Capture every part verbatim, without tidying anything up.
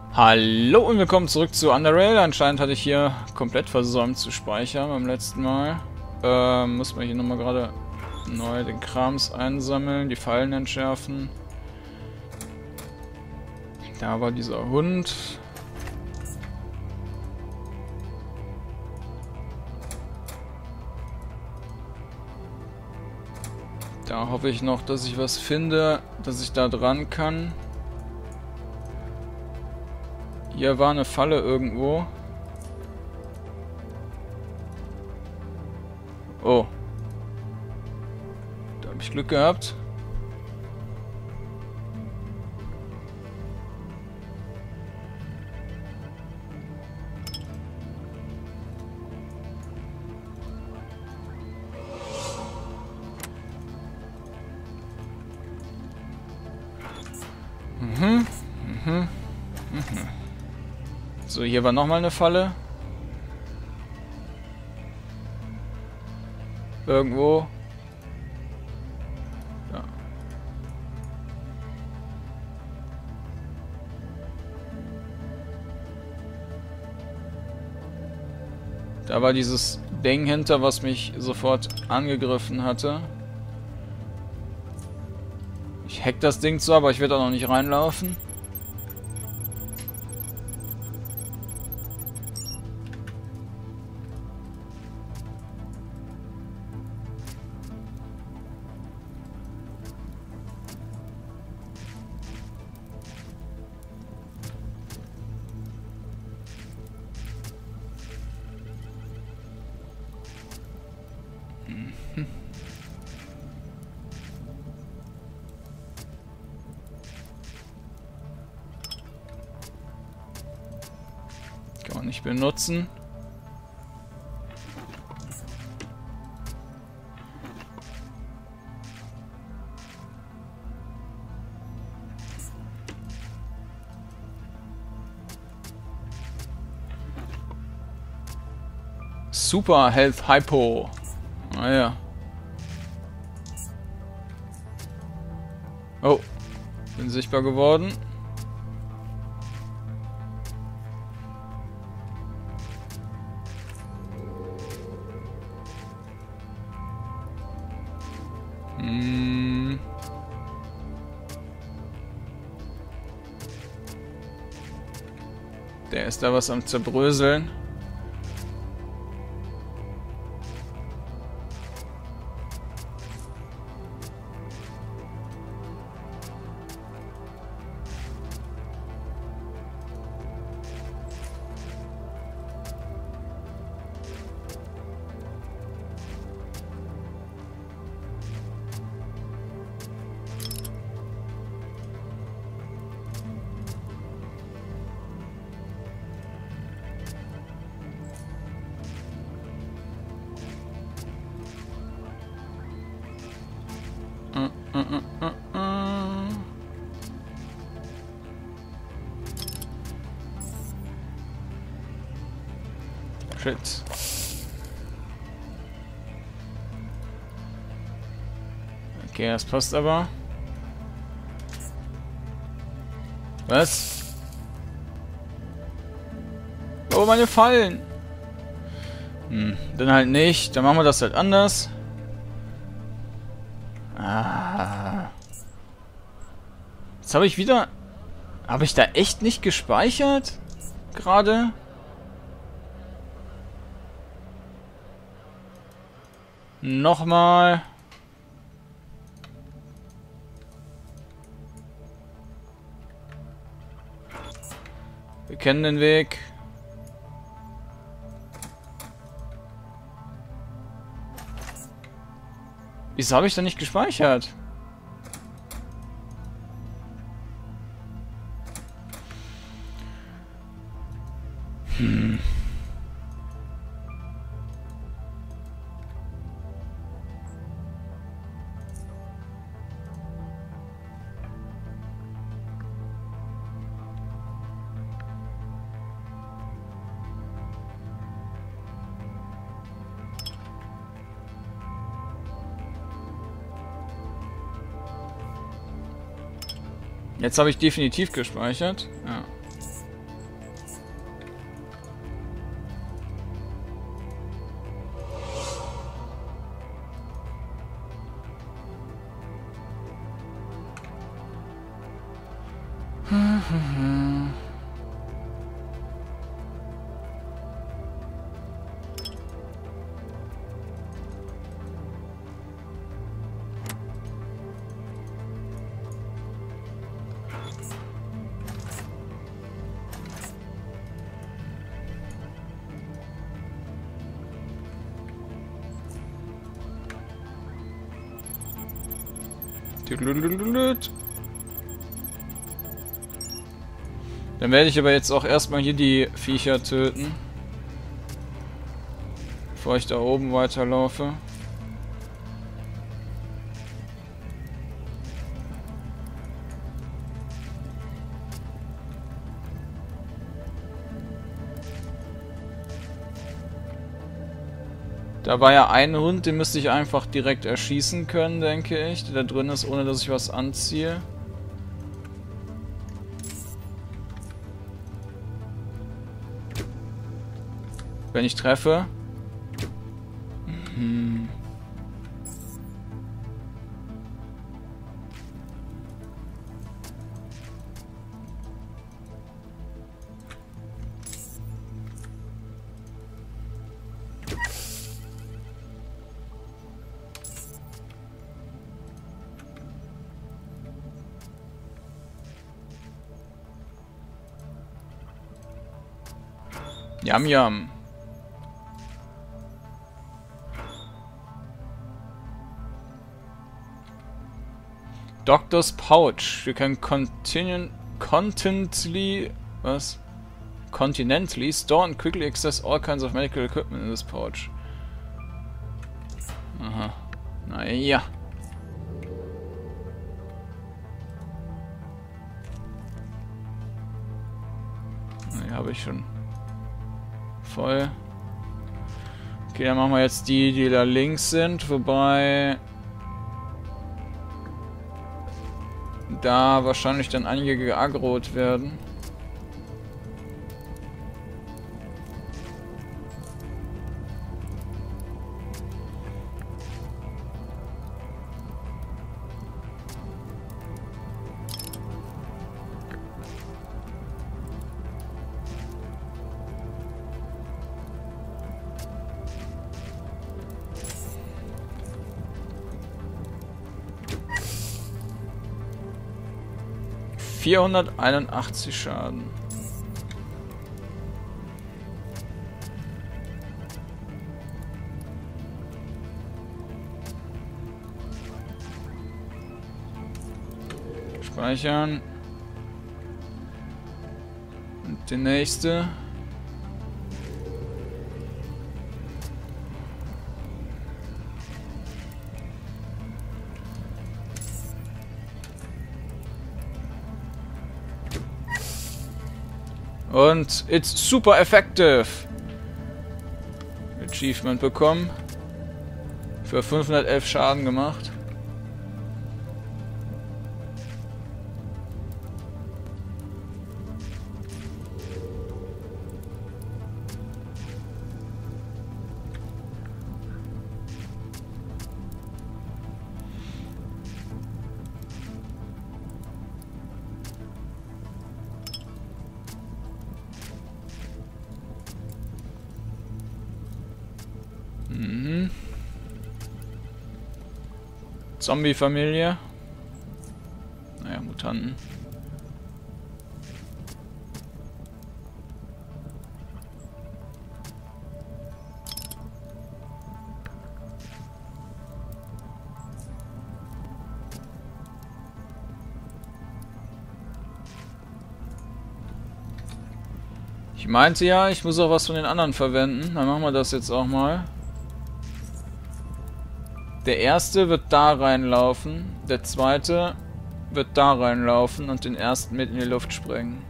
Hallo und willkommen zurück zu Underrail. Anscheinend hatte ich hier komplett versäumt zu speichern beim letzten Mal. Ähm, muss man hier nochmal gerade neu den Krams einsammeln, die Fallen entschärfen. Da war dieser Hund. Da hoffe ich noch, dass ich was finde, dass ich da dran kann. Hier war eine Falle irgendwo. Oh. Da habe ich Glück gehabt. Mhm. Mhm. Mhm. So, hier war nochmal eine Falle. Irgendwo. Ja. Da war dieses Ding hinter, was mich sofort angegriffen hatte. Ich hack das Ding zwar, aber ich werde da noch nicht reinlaufen. Kann man nicht benutzen. Super Health Hypo. Naja. Oh. Bin sichtbar geworden. Hm. Der ist da was am Zerbröseln. Uh, uh, uh, uh, uh. Shit. Okay, das passt aber. Was? Oh, meine Fallen! Hm, dann halt nicht. Dann machen wir das halt anders. Ah. Jetzt habe ich wieder... Habe ich da echt nicht gespeichert? Gerade? Nochmal. Wir kennen den Weg. Wieso habe ich da nicht gespeichert? Hm. Jetzt habe ich definitiv gespeichert. Ja. Dann werde ich aber jetzt auch erstmal hier die Viecher töten, bevor ich da oben weiterlaufe. Da war ja ein Hund, den müsste ich einfach direkt erschießen können, denke ich, der da drin ist, ohne dass ich was anziehe. Wenn ich treffe. Hm. Yum yum. Doctor's Pouch. You can continue, contently, was? Continentally store and quickly access all kinds of medical equipment in this pouch. Aha. Naja. Die habe ich schon voll. Okay, dann machen wir jetzt die, die da links sind, wobei da wahrscheinlich dann einige geaggrot werden. vierhunderteinundachtzig Schaden. Speichern. Und die nächste. Und it's super effective. Achievement bekommen. Für fünfhundertelf Schaden gemacht. Mhm. Zombie-Familie. Naja, Mutanten. Ich meinte ja, ich muss auch was von den anderen verwenden. Dann machen wir das jetzt auch mal. Der erste wird da reinlaufen, der zweite wird da reinlaufen und den ersten mit in die Luft sprengen.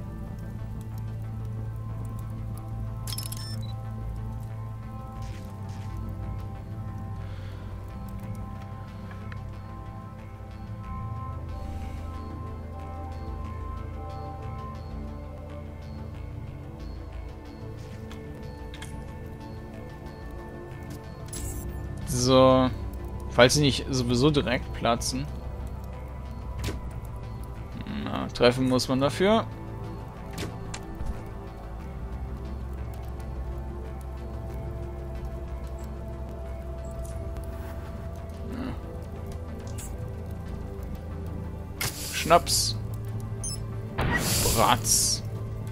So, falls sie nicht sowieso direkt platzen. Na, Treffen muss man dafür. Schnaps. Bratz.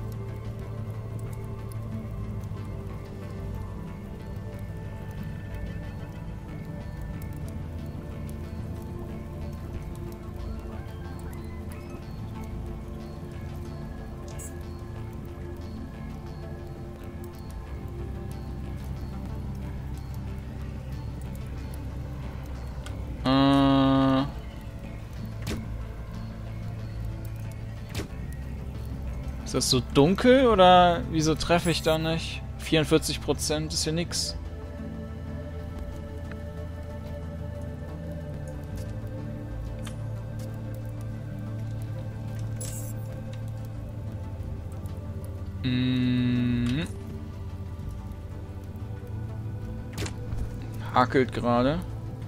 Ist das so dunkel oder wieso treffe ich da nicht? vierundvierzig Prozent ist ja nix. Mm. Hakelt gerade.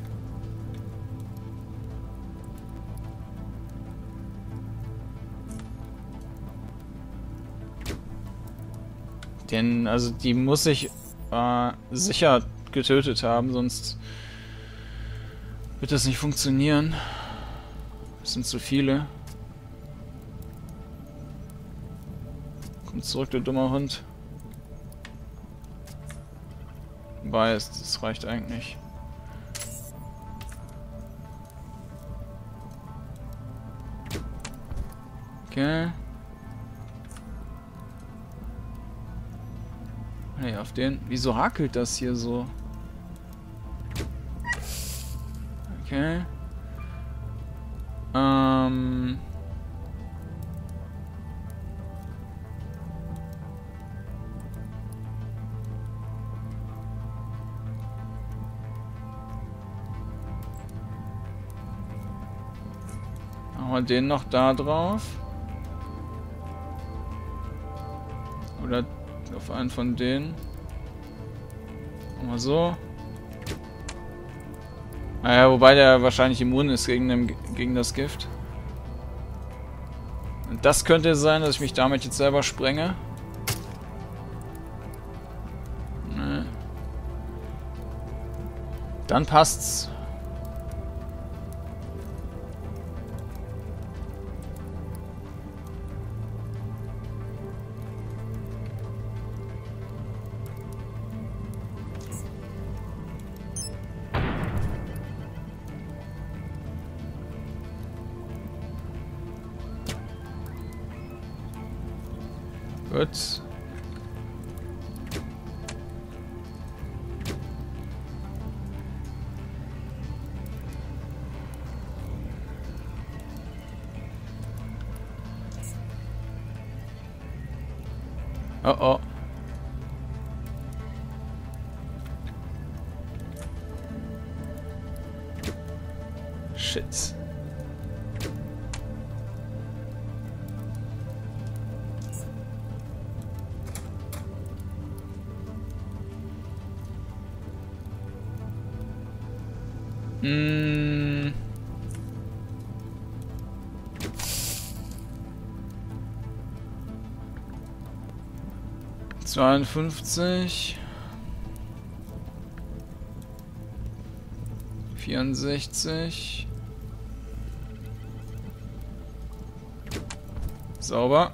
Denn, also die muss ich äh, sicher getötet haben, sonst wird das nicht funktionieren. Es sind zu viele. Komm zurück, du dummer Hund. Weiß, das reicht eigentlich. Okay. Hey, auf den. Wieso hakelt das hier so? Okay. Ähm. Machen wir den noch da drauf. Oder auf einen von denen. Mal so. Naja, wobei der wahrscheinlich immun ist gegen, dem, gegen das Gift. Und das könnte sein, dass ich mich damit jetzt selber sprenge. Nee. Dann passt's. Gut. Oh oh. Shit. Mm. zweiundfünfzig. vierundsechzig. Sauber.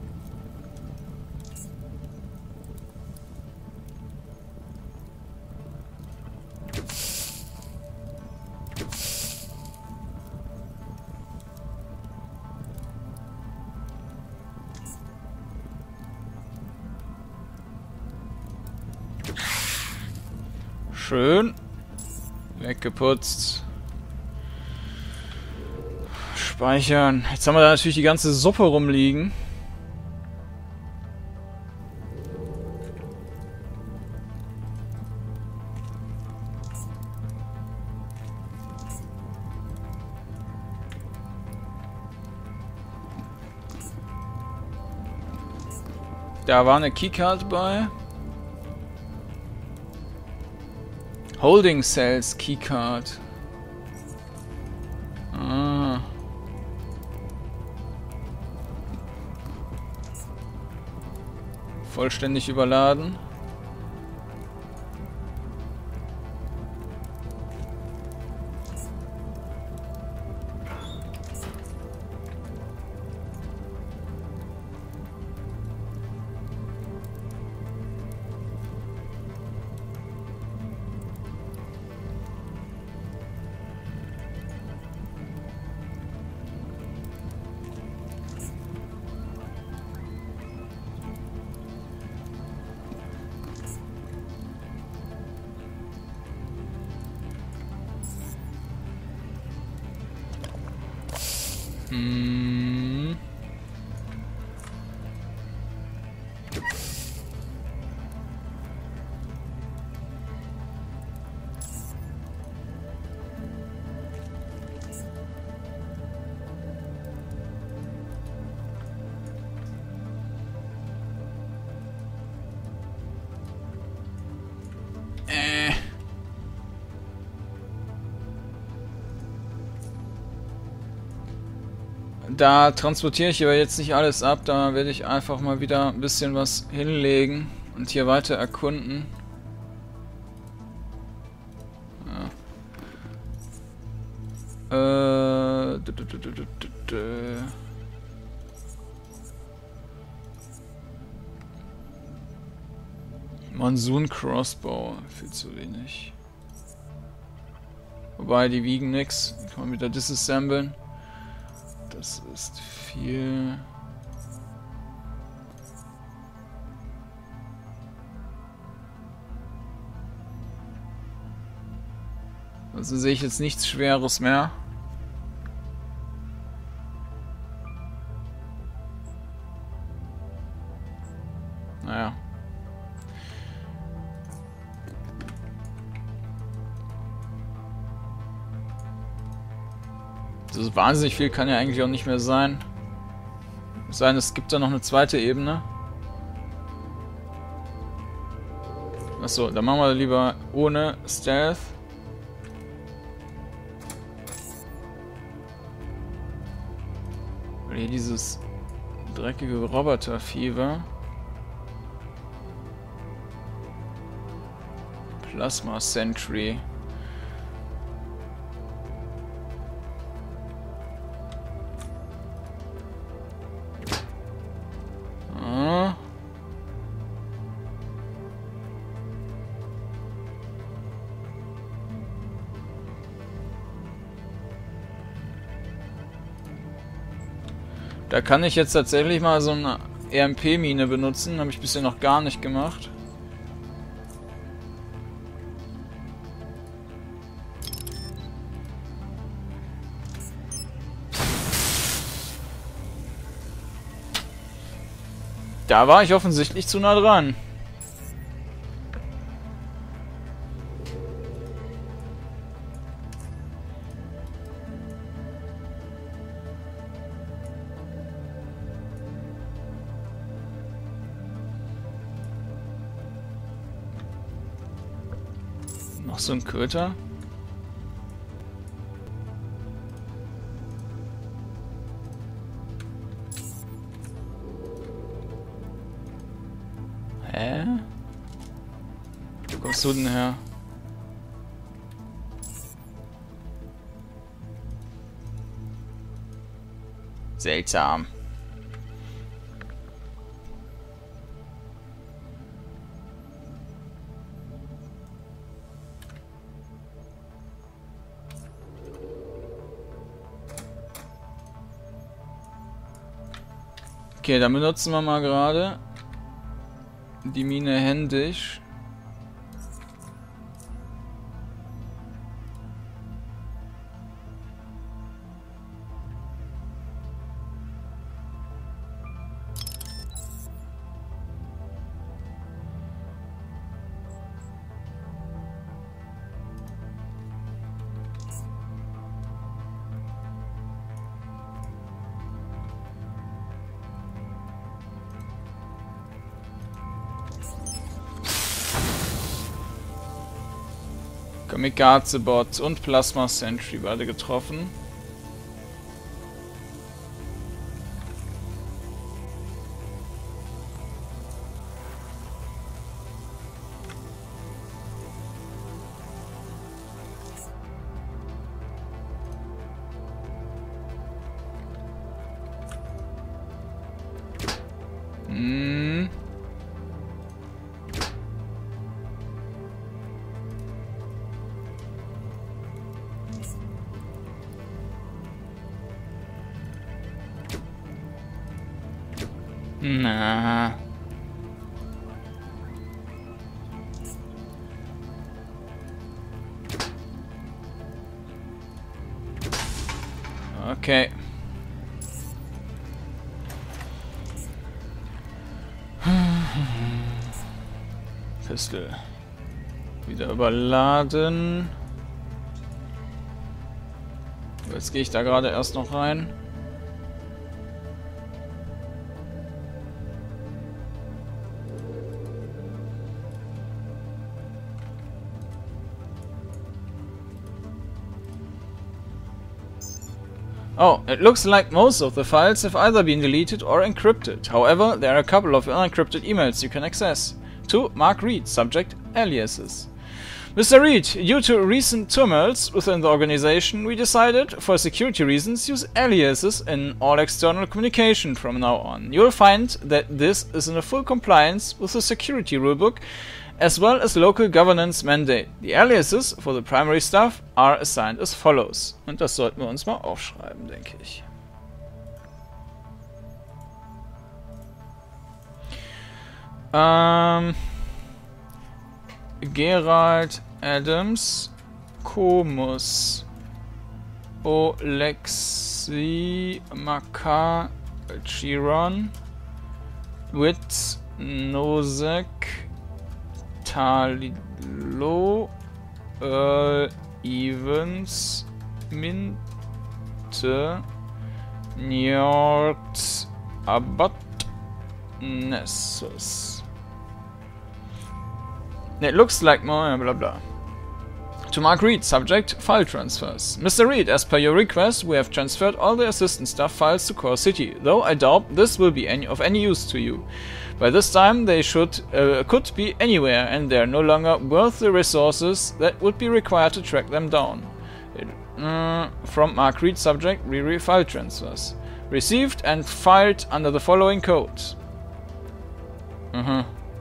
Schön. Weggeputzt. Speichern. Jetzt haben wir da natürlich die ganze Suppe rumliegen. Da war eine Keycard bei. Holding Cells Keycard. Ah. vollständig überladen. Hm. Äh. Da transportiere ich aber jetzt nicht alles ab, da werde ich einfach mal wieder ein bisschen was hinlegen und hier weiter erkunden. Ja. Äh, Monsoon Crossbow, viel zu wenig. Wobei, die wiegen nix, die kann man wieder disassemblen. Das ist viel. Also sehe ich jetzt nichts Schweres mehr. Naja. Also wahnsinnig viel kann ja eigentlich auch nicht mehr sein. Es sei denn, es gibt da noch eine zweite Ebene. Achso, dann machen wir lieber ohne Stealth. Weil hier dieses dreckige Roboter-Fieber. Plasma Sentry. Da kann ich jetzt tatsächlich mal so eine R M P-Mine benutzen. Habe ich bisher noch gar nicht gemacht. Da war ich offensichtlich zu nah dran. Noch so ein Köter. Hä? Wo kommst du denn her? Seltsam. Okay, dann benutzen wir mal gerade die Mine händisch. Kamikaze-Bot und Plasma Sentry beide getroffen. Hm. Na. Okay. Pistol. Wieder überladen. Jetzt gehe ich da gerade erst noch rein. Oh, it looks like most of the files have either been deleted or encrypted. However, there are a couple of unencrypted emails you can access. To Mark Reed, subject aliases. Mister Reed, due to recent tumults within the organization, we decided, for security reasons, use aliases in all external communication from now on. You will find that this is in full compliance with the security rulebook as well as local governance mandate. The aliases for the primary stuff are assigned as follows. Und das sollten wir uns mal aufschreiben, denke ich. Ähm, Gerald Adams, Comus, Olexi, Makar, Chiron, Witt, Nosek, Talilo, Earl Evans, Minte, Njord, Abbott, Nessus. It looks like more blah blah. To Mark Reed, subject, file transfers. Mister Reed, as per your request, we have transferred all the assistant staff files to Core City, though I doubt this will be any of any use to you. By this time, they should uh, could be anywhere, and they are no longer worth the resources that would be required to track them down. It, uh, from Mark Reed, subject, Riri file transfers. Received and filed under the following code. Uh-huh.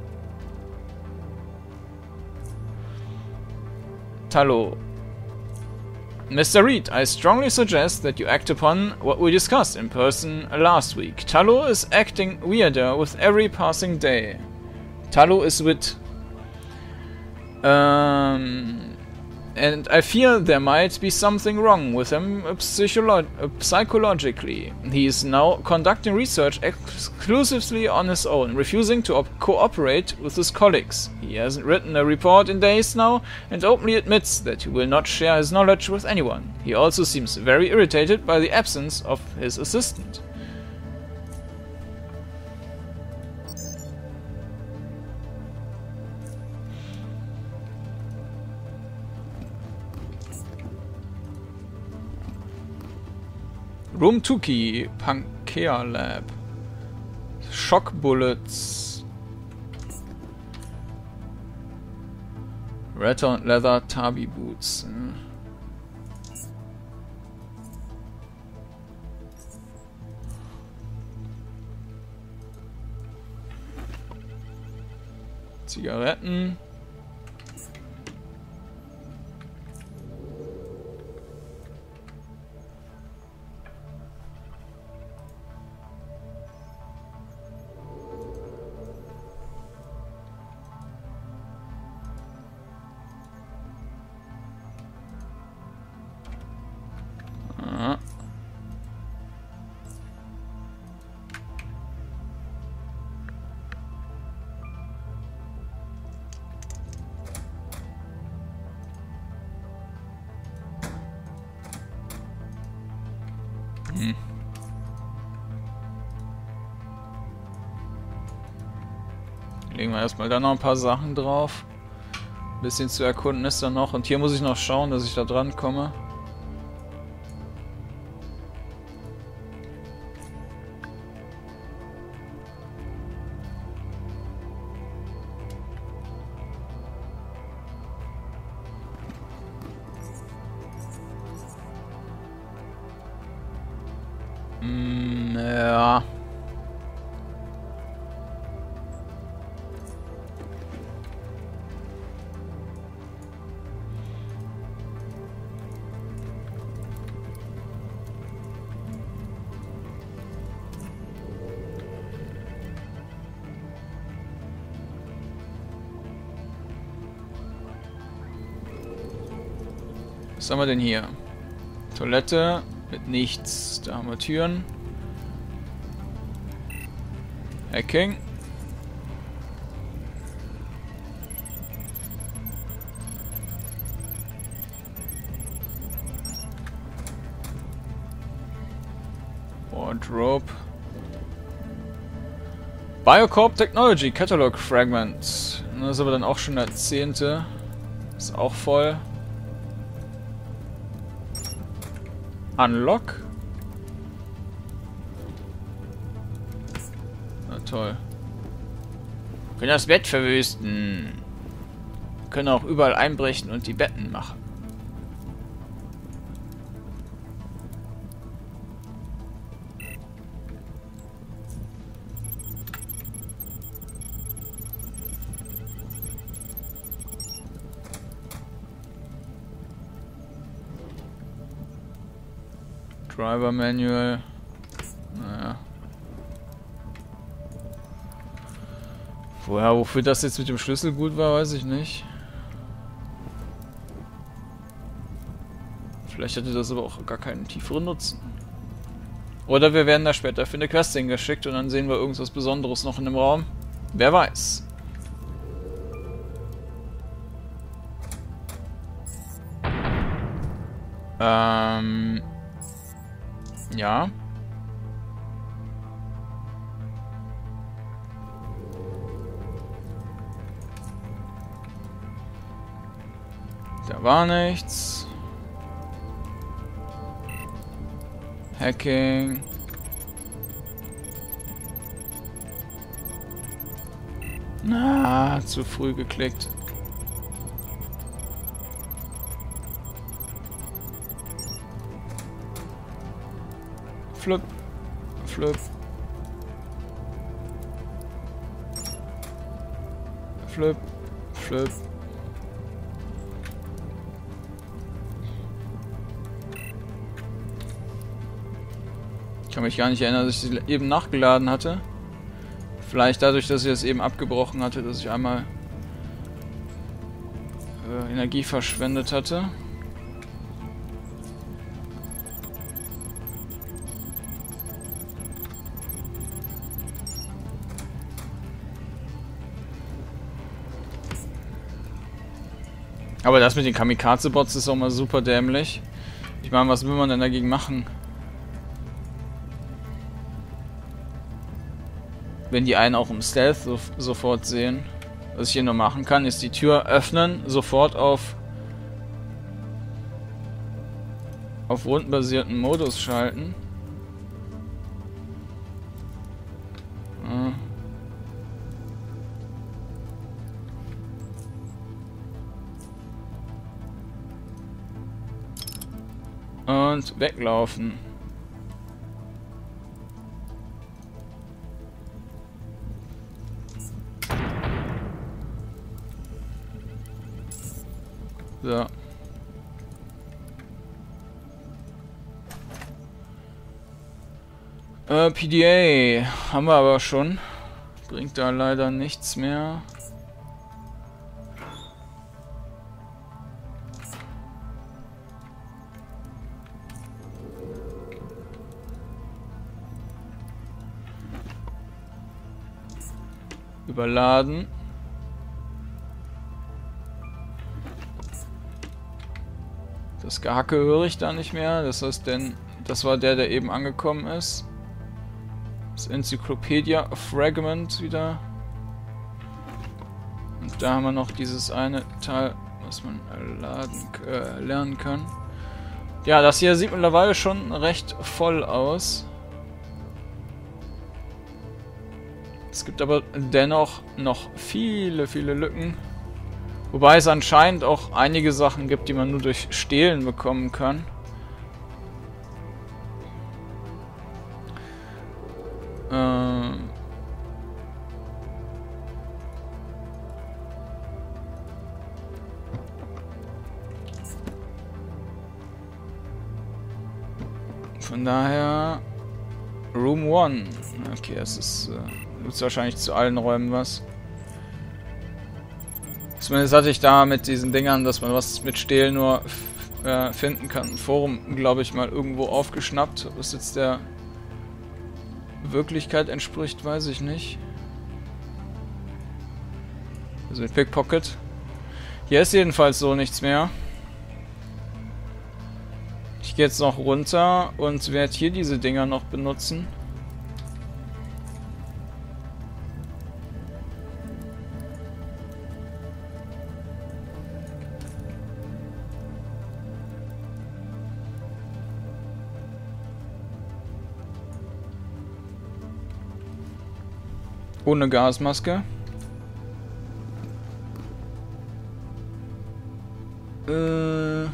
Talo. Mister Reed, I strongly suggest that you act upon what we discussed in person last week. Talo is acting weirder with every passing day. Talo is with... Um... And I fear there might be something wrong with him psycholo uh, psychologically. He is now conducting research exclusively on his own, refusing to cooperate with his colleagues. He hasn't written a report in days now, and openly admits that he will not share his knowledge with anyone. He also seems very irritated by the absence of his assistant. Room two key, Pankea Lab, Shock Bullets, Red und Leather Tabi Boots. Zigaretten. Hm. Legen wir erstmal da noch ein paar Sachen drauf. Ein bisschen zu erkunden ist da noch. Und hier muss ich noch schauen, dass ich da dran komme. Ja. Was haben wir denn hier? Toilette mit nichts. Da haben wir Türen. Hacking. Wardrobe. Biocorp Technology Catalog Fragment. Das ist aber dann auch schon der zehnte. Ist auch voll. Unlock. Na toll. Wir können das Bett verwüsten. Wir können auch überall einbrechen und die Betten machen. Driver Manual. Naja. Woher, wofür das jetzt mit dem Schlüssel gut war, weiß ich nicht. Vielleicht hatte das aber auch gar keinen tieferen Nutzen. Oder wir werden da später für eine Quest hingeschickt und dann sehen wir irgendwas Besonderes noch in dem Raum. Wer weiß. Ähm... Ja. Da war nichts. Hacking. Na, zu früh geklickt. Flip, flip, flip, flip. Ich kann mich gar nicht erinnern, dass ich sie eben nachgeladen hatte. Vielleicht dadurch, dass ich es eben abgebrochen hatte, dass ich einmal äh, Energie verschwendet hatte. Aber das mit den Kamikaze-Bots ist auch mal super dämlich. Ich meine, was will man denn dagegen machen? Wenn die einen auch im Stealth so, sofort sehen. Was ich hier nur machen kann, ist die Tür öffnen, sofort auf auf rundenbasierten Modus schalten. Ah. Und weglaufen. So. Äh, P D A haben wir aber schon. Bringt da leider nichts mehr. Überladen. Das Gehacke höre ich da nicht mehr. Das heißt, denn das war der, der eben angekommen ist. Das Enzyklopädia Fragment wieder. Und da haben wir noch dieses eine Teil, was man laden, äh, lernen kann. Ja, das hier sieht mittlerweile schon recht voll aus. Es gibt aber dennoch noch viele, viele Lücken. Wobei es anscheinend auch einige Sachen gibt, die man nur durch Stehlen bekommen kann. Ähm Von daher Room one. Okay, es ist äh, nutzt wahrscheinlich zu allen Räumen was. Zumindest hatte ich da mit diesen Dingern, dass man was mit Stehlen nur äh, finden kann. Ein Forum, glaube ich, mal irgendwo aufgeschnappt. Was jetzt der Wirklichkeit entspricht, weiß ich nicht. Also mit Pickpocket. Hier ist jedenfalls so nichts mehr. Ich gehe jetzt noch runter und werde hier diese Dinger noch benutzen. Ohne Gasmaske. Äh...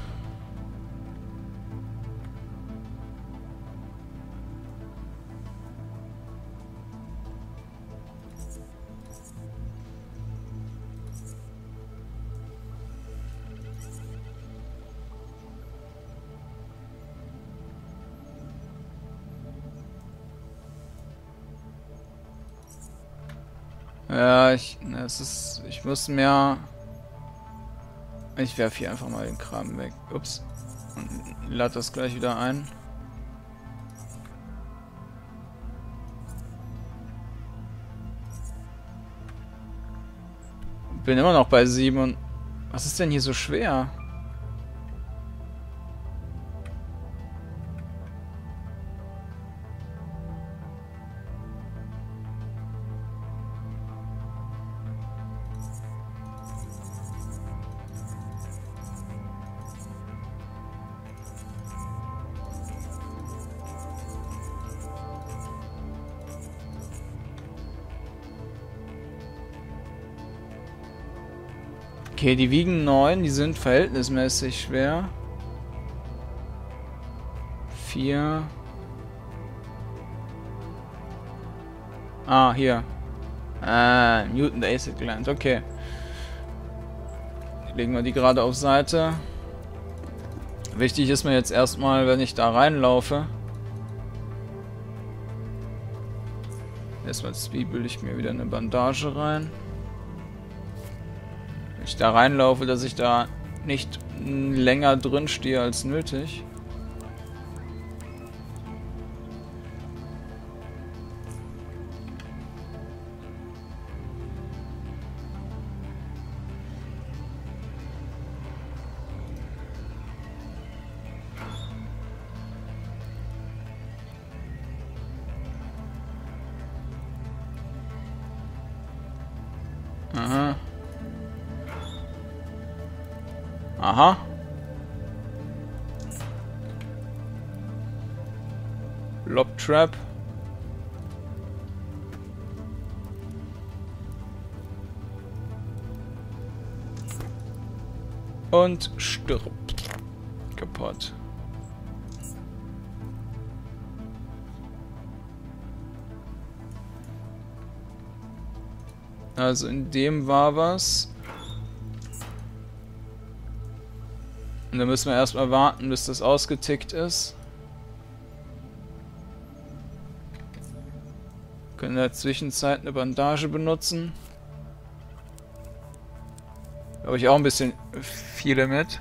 Ja, ich, es ist, ich muss mehr. Ich werfe hier einfach mal den Kram weg. Ups. Und lade das gleich wieder ein. Bin immer noch bei sieben und... Was ist denn hier so schwer? Okay, die wiegen neun, die sind verhältnismäßig schwer. vier. Ah, hier. Ah, Mutant Acid Gland, okay. Legen wir die gerade auf Seite. Wichtig ist mir jetzt erstmal, wenn ich da reinlaufe. Erstmal zwiebel ich mir wieder eine Bandage rein. Wenn ich da reinlaufe, dass ich da nicht länger drin stehe als nötig. Aha. Aha. Lob Trap. Und stirbt. Kaputt. Also in dem war was. Und dann müssen wir erstmal warten, bis das ausgetickt ist. Können in der Zwischenzeit eine Bandage benutzen. Da habe ich auch ein bisschen viele mit.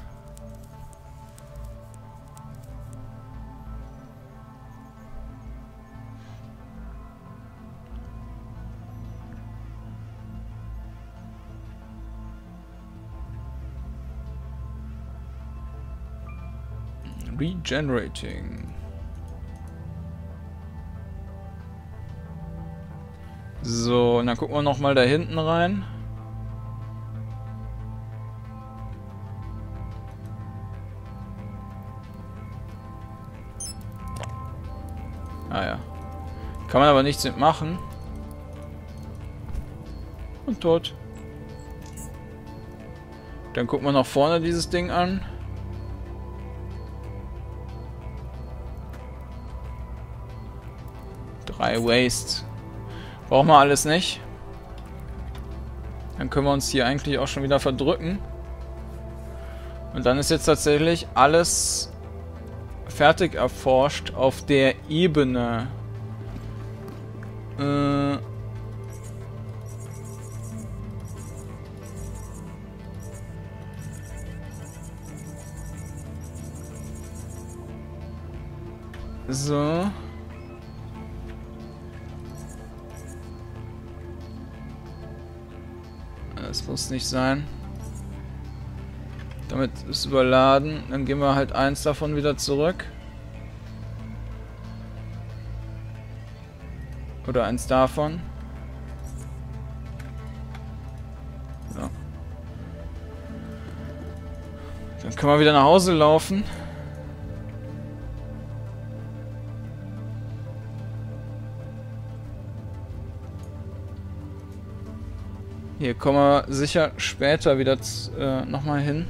Regenerating. So, und dann gucken wir nochmal da hinten rein. Ah ja. Kann man aber nichts mitmachen. Und tot. Dann gucken wir nach vorne dieses Ding an. Drei Waste. Brauchen wir alles nicht. Dann können wir uns hier eigentlich auch schon wieder verdrücken. Und dann ist jetzt tatsächlich alles fertig erforscht auf der Ebene. Äh... So. Das muss nicht sein. Damit ist überladen. Dann gehen wir halt eins davon wieder zurück. Oder eins davon. So. Dann können wir wieder nach Hause laufen. Hier kommen wir sicher später wieder äh, nochmal hin.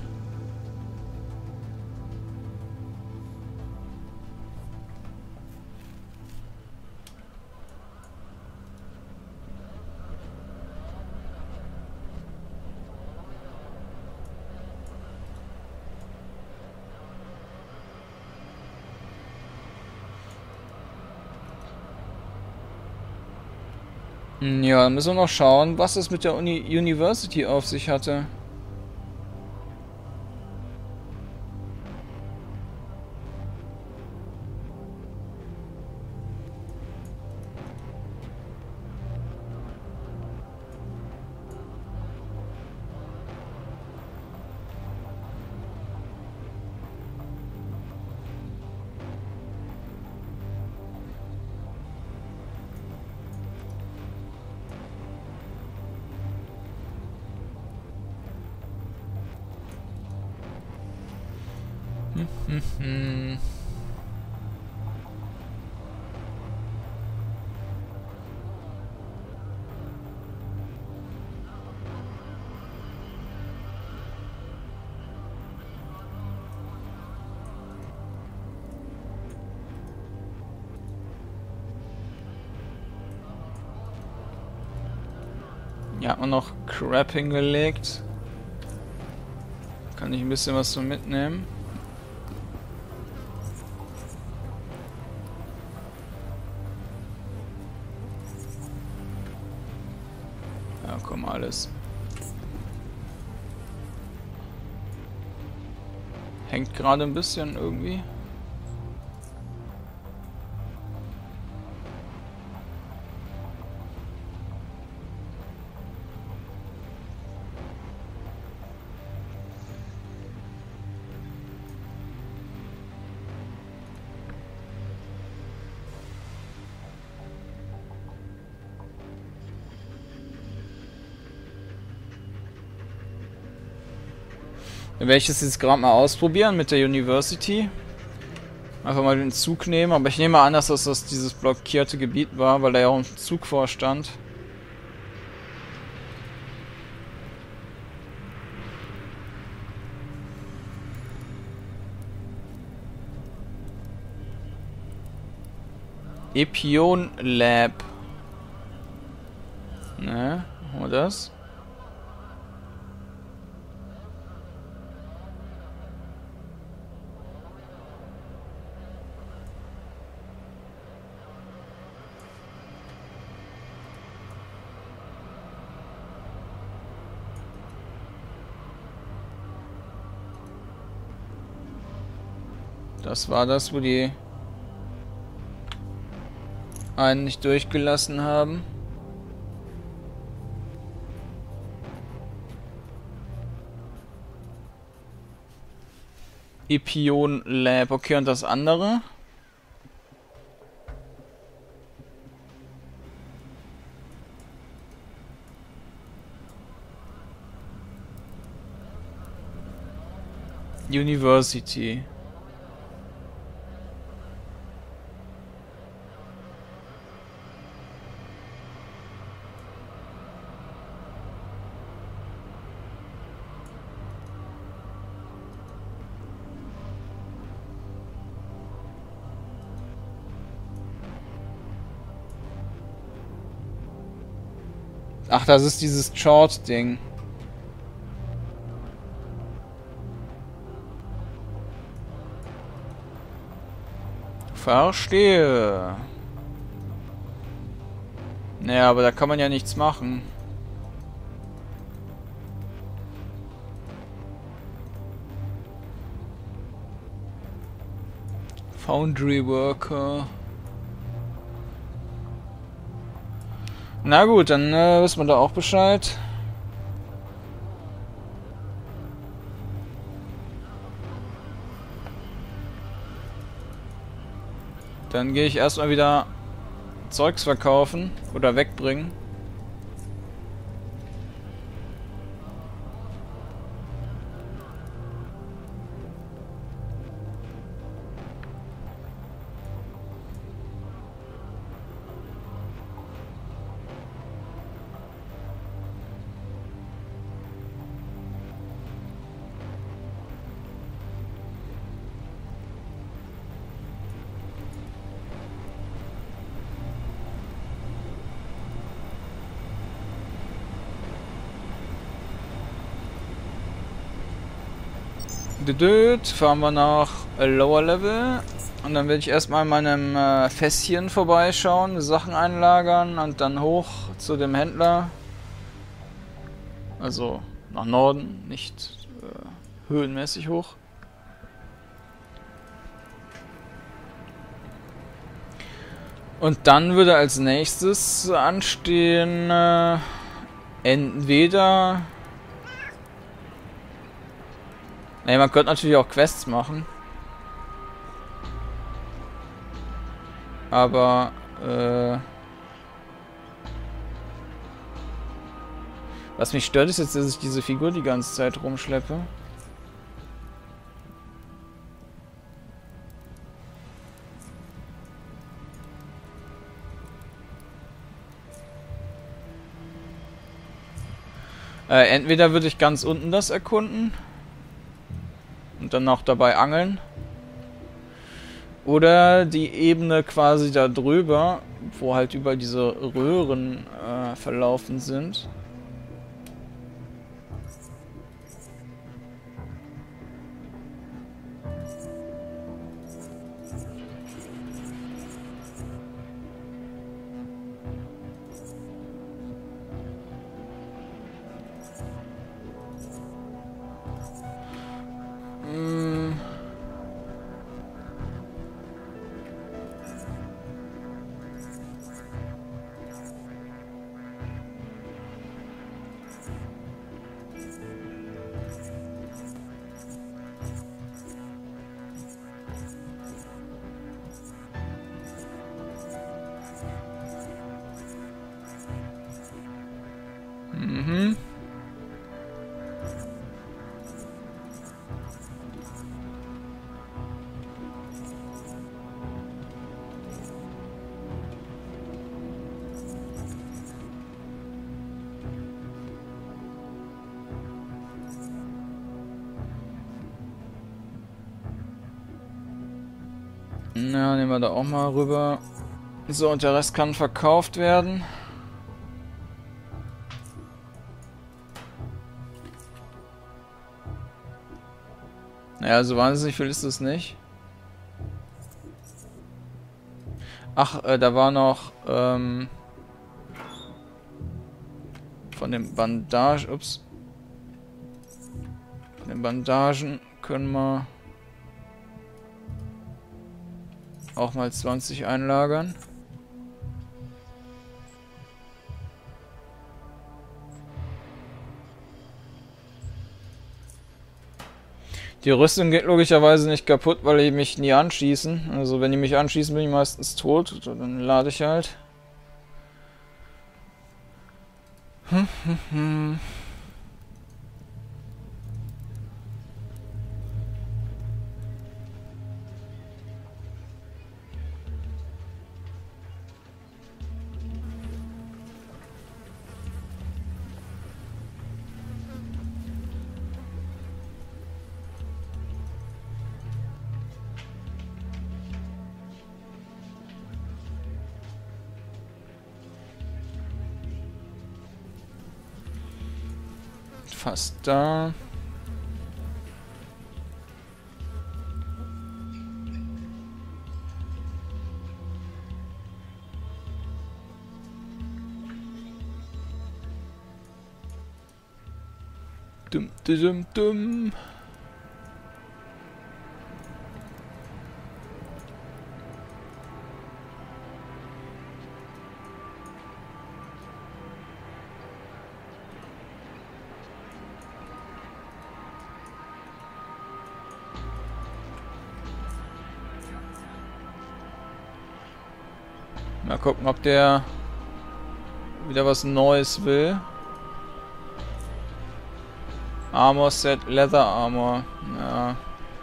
Ja, dann müssen wir noch schauen, was es mit der Uni University auf sich hatte. Hm, hm. Ja, hat man noch Crap hingelegt. Kann ich ein bisschen was so mitnehmen. Ja, komm, alles. Hängt gerade ein bisschen irgendwie. Dann werde ich das jetzt gerade mal ausprobieren mit der University. Einfach mal den Zug nehmen, aber ich nehme an, dass das, das dieses blockierte Gebiet war, weil da ja auch ein Zug vorstand. Epion Lab. Ne, wo das? Das war das, wo die einen nicht durchgelassen haben. Epion Lab. Okay, und das andere? University. Ach, das ist dieses Chart-Ding. Verstehe. Naja, aber da kann man ja nichts machen. Foundry Worker. Na gut, dann äh, wissen wir da auch Bescheid. Dann gehe ich erstmal wieder Zeugs verkaufen oder wegbringen. Gedöd, fahren wir nach Lower Level und dann werde ich erstmal in meinem äh, Fässchen vorbeischauen, Sachen einlagern und dann hoch zu dem Händler. Also nach Norden, nicht äh, höhenmäßig hoch. Und dann würde als nächstes anstehen, äh, entweder... Ne, man könnte natürlich auch Quests machen. Aber, äh... was mich stört, ist jetzt, dass ich diese Figur die ganze Zeit rumschleppe. Äh, entweder würde ich ganz unten das erkunden. Und dann auch dabei angeln. Oder die Ebene quasi da drüber, wo halt überall diese Röhren äh, verlaufen sind. Hm. Mhm. Na, nehmen wir da auch mal rüber. So, und der Rest kann verkauft werden. Naja, so wahnsinnig viel ist es nicht. Ach, äh, da war noch ähm, von den Bandagen, ups, von den Bandagen können wir auch mal zwanzig einlagern. Die Rüstung geht logischerweise nicht kaputt, weil die mich nie anschießen. Also wenn die mich anschießen, bin ich meistens tot. Dann lade ich halt. Hm, hm, hm. Fast da. Dum, dum, dum. gucken, ob der wieder was Neues will. Armor Set, Leather Armor. Ja.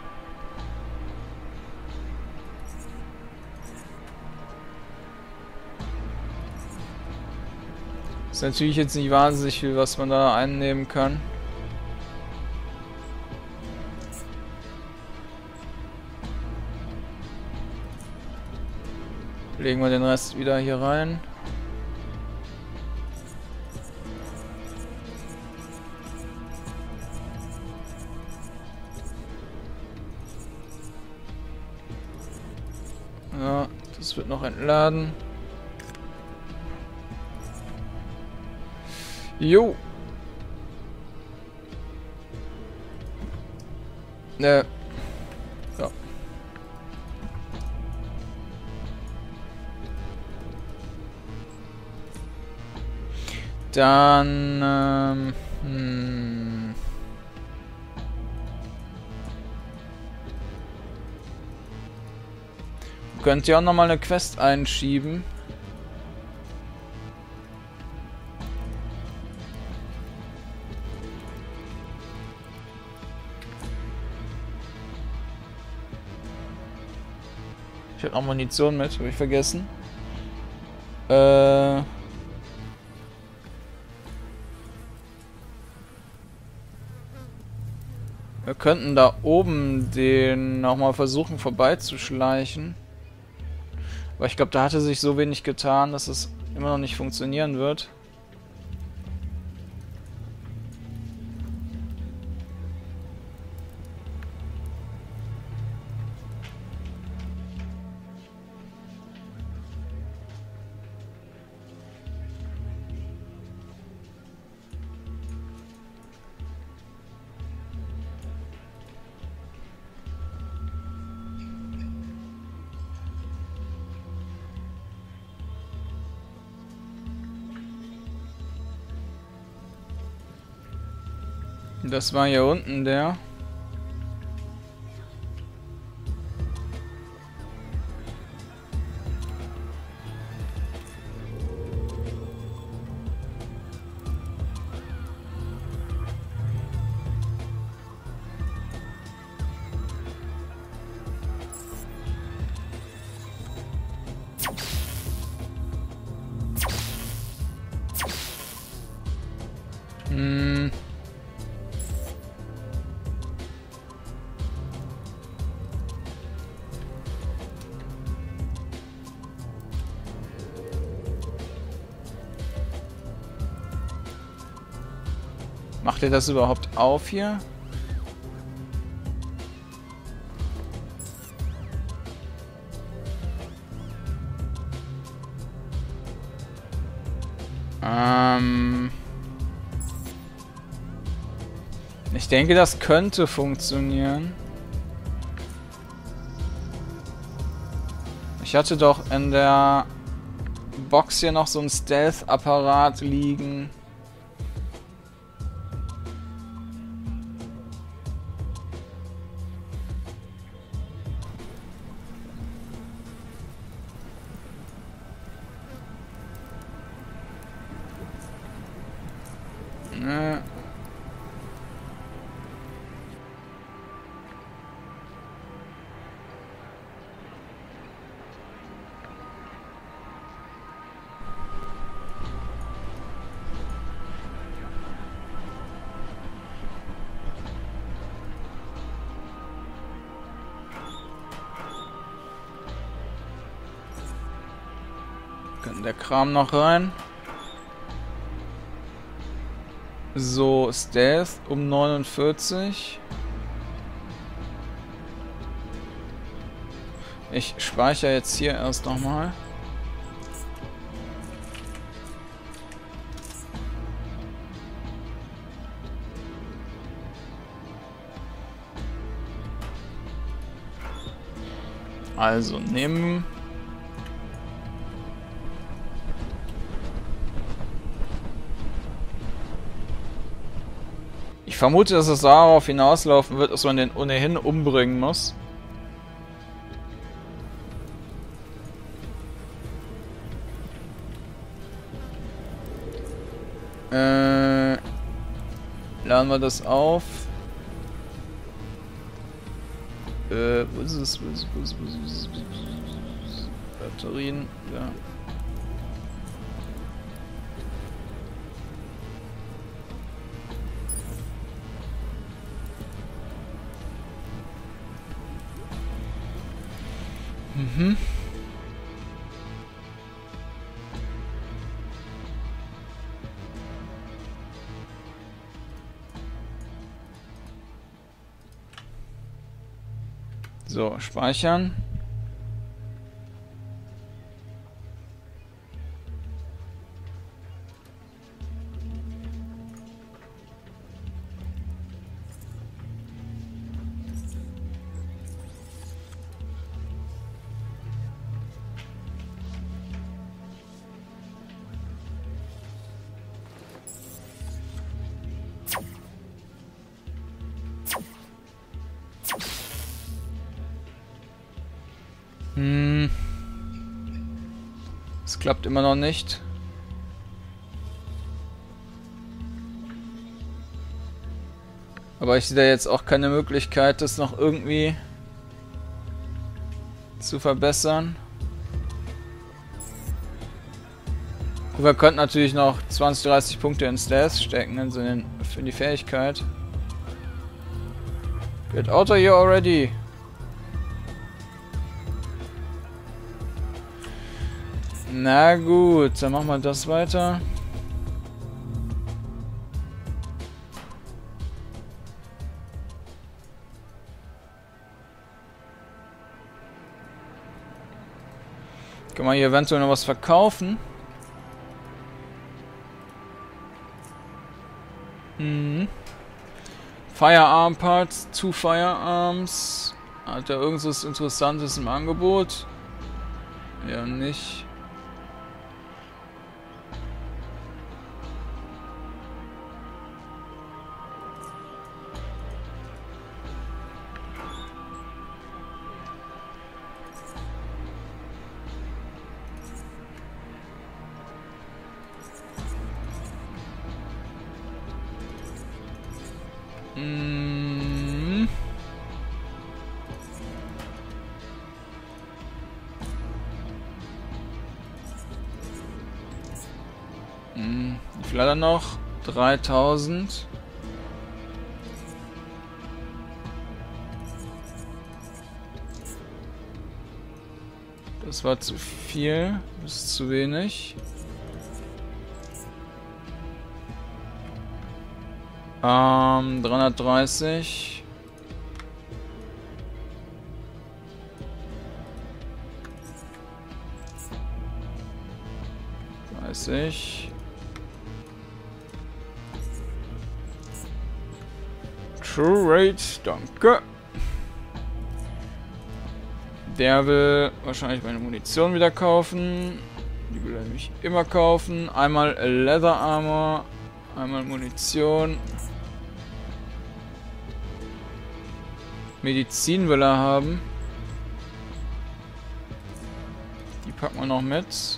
Ist natürlich jetzt nicht wahnsinnig viel, was man da einnehmen kann. Legen wir den Rest wieder hier rein. Ja, das wird noch entladen. Jo. Äh. Ja. Dann, ähm, hm. Könnt ihr auch nochmal eine Quest einschieben? Ich hab noch Munition mit, habe ich vergessen. Äh... Wir könnten da oben den nochmal versuchen vorbeizuschleichen. Aber ich glaube, da hatte sich so wenig getan, dass es immer noch nicht funktionieren wird. Das war hier unten der. Hm. Macht ihr das überhaupt auf hier? Ähm ich denke, das könnte funktionieren. Ich hatte doch in der Box hier noch so einen Stealth-Apparat liegen. Ne. Kann der Kram noch rein. So, Stealth um neunundvierzig. Ich speichere jetzt hier erst nochmal. Also nehmen. Ich vermute, dass es darauf hinauslaufen wird, dass man den ohnehin umbringen muss. Äh, laden wir das auf. Äh, wo ist es? Wo ist es? Wo ist es? Wo ist es? Wo ist es? Batterien, ja. Mhm. So, speichern. Hm. Es klappt immer noch nicht. Aber ich sehe da jetzt auch keine Möglichkeit, das noch irgendwie zu verbessern. Und wir könnten natürlich noch zwanzig, dreißig Punkte in Stats stecken, also in, für die Fähigkeit. Get out of here already! Na gut, dann machen wir das weiter. Kann man hier eventuell noch was verkaufen? Mhm. Firearm Parts, two Firearms. Hat er irgendwas Interessantes im Angebot? Ja, nicht. Mm. Mm. Wie viel hat er noch? dreitausend. Das war zu viel. Das ist zu wenig. Ähm, dreihundertdreißig. dreißig. True Rate, danke. Der will wahrscheinlich meine Munition wieder kaufen. Die will er nämlich immer kaufen. Einmal Leather Armor, einmal Munition. Medizin will er haben. Die packen wir noch mit.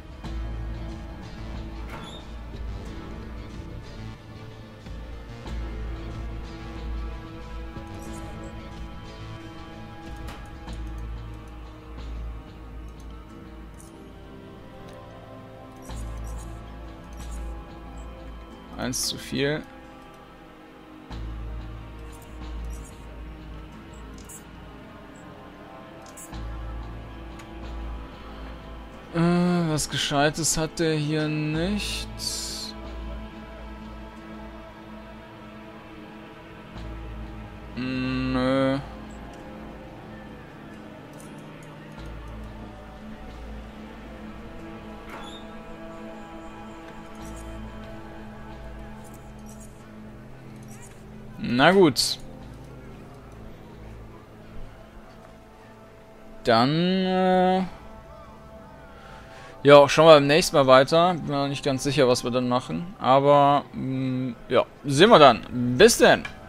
Eins zu viel. Äh, was Gescheites hat der hier nicht. Nö. Na gut. Dann, äh ja, schauen wir beim nächsten Mal weiter. Bin mir noch nicht ganz sicher, was wir dann machen. Aber, mh, ja, sehen wir dann. Bis denn!